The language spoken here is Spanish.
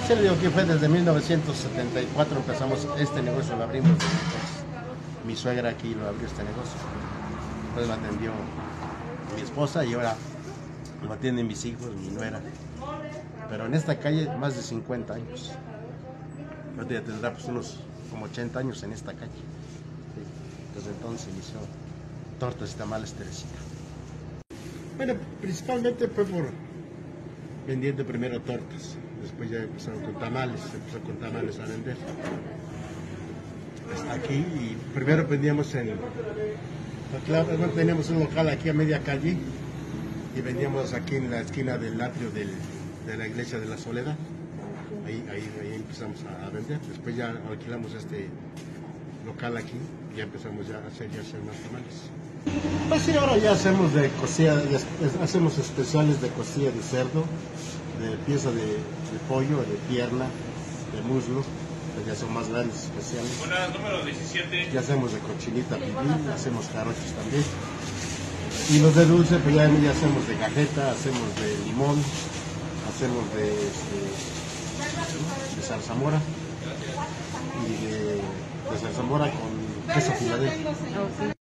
Sí, le digo que fue desde 1974 empezamos este negocio, lo abrimos desde entonces. Mi suegra aquí lo abrió este negocio. Después lo atendió mi esposa y ahora lo atienden mis hijos, mi nuera. Pero en esta calle más de 50 años. Ahorita ya tendrá pues unos como 80 años en esta calle. Sí. Desde entonces inició tortas y tamales Teresita. Bueno, principalmente fue por vendiendo primero tortas. Después ya empezaron con tamales, se empezó con tamales a vender. Hasta aquí, y primero vendíamos teníamos un local aquí a media calle y vendíamos aquí en la esquina del atrio de la iglesia de la Soledad. Ahí empezamos a vender. Después ya alquilamos este local aquí y ya empezamos ya a hacer más tamales. Pues sí, ahora ya hacemos de costilla, hacemos especiales de costilla de cerdo, de pieza de pollo, de pierna, de muslo, pues ya son más grandes especiales. Buenas, número 17. Ya hacemos de cochinita pibil, hacemos jarochos también. Y los de dulce, pues ya hacemos de cajeta, hacemos de limón, hacemos de zarzamora y de zarzamora con queso Filadelfia.